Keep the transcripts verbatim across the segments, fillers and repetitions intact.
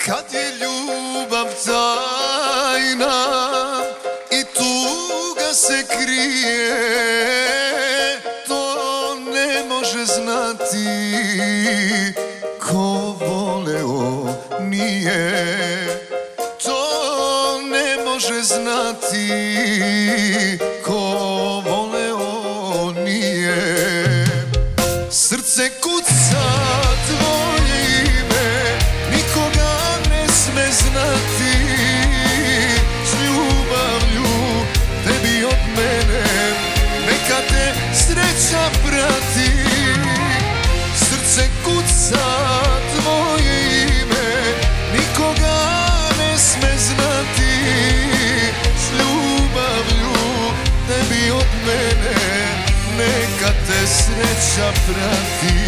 Kad je ljubav tajna i tuga se krije, to ne može znati ko voleo nije. To ne može znati ko voleo nije. Srce kuca tvoje ime, nikoga ne sme znati. S ljubavlju tebi od mene, neka te sreća prati. Srce kuca tvoje ime, nikoga ne sme znati. S ljubavlju tebi od mene, neka te sreća prati.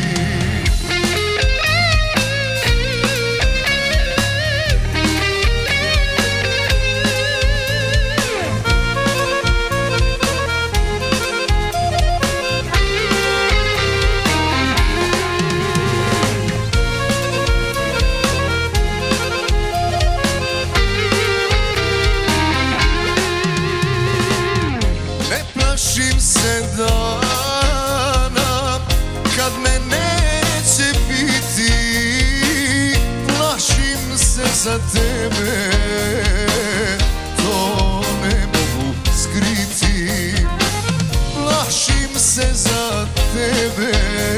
Ne plašim se dana kad me neće biti, plašim se za tebe, to ne mogu skriti. Plašim se za tebe,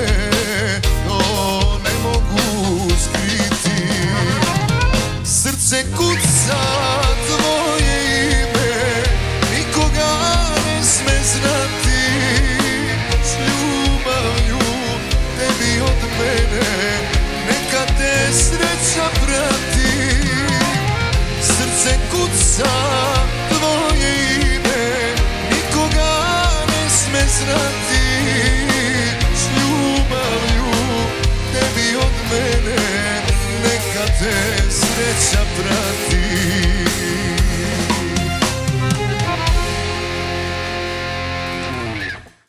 to ne mogu skriti. Srce kuca tvoje ime, nikoga ne sme znati. S ljubavlju tebi od mene, neka te sreća prati. Srce kuca tvoje ime, nikoga ne sme znati. S ljubavlju tebi od mene, neka te sreća prati.